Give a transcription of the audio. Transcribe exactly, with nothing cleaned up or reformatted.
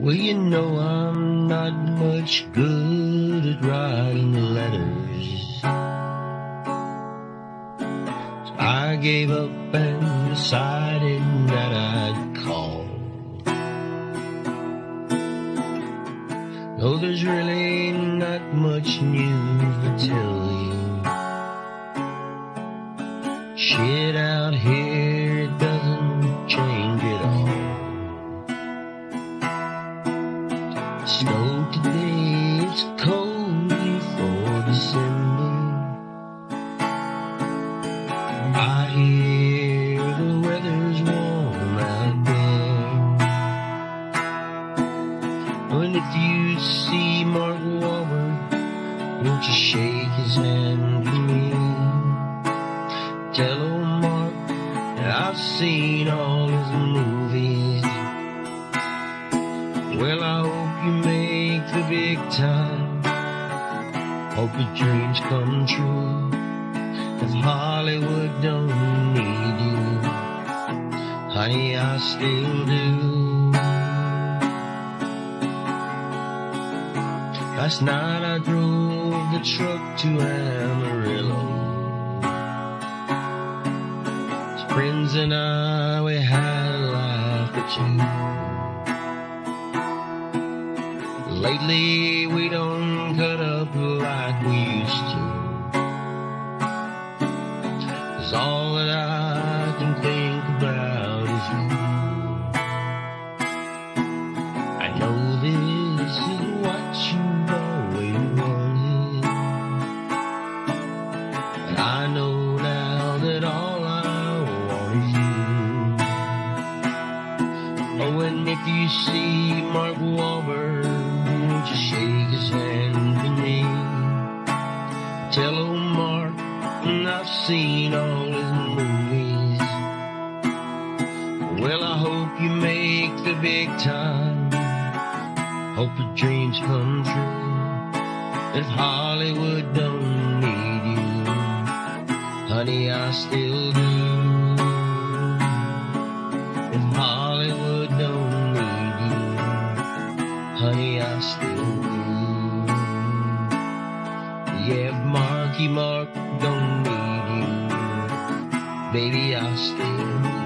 Well, you know I'm not much good at writing letters. So I gave up and decided that I'd call. No, there's really not much news to tell you. Shit out here, it doesn't change at all. Snow today, it's cold for December. I hear the weather's warm out there. And if you see Mark Wahlberg, won't you shake his hand for me? Tell old Mark that I've seen all his movies. Well, I hope you make the big time. Hope your dreams come true. If Hollywood don't need you, honey, I still do. Last night I drove the truck to Amarillo. Friends and I, we had a laugh or two. Lately we don't cut up like we used to. 'Cause all that I can think about is you. I know this is what you've always wanted, and I know now that all I Oh, and if you see Mark Wahlberg, won't you shake his hand for me? Tell old Mark I've seen all his movies. Well, I hope you make the big time. Hope your dreams come true. If Hollywood don't need you, honey, I still do. Hollywood don't need you, honey, I still do. Yeah, if Marky Mark don't need you, baby, I still do.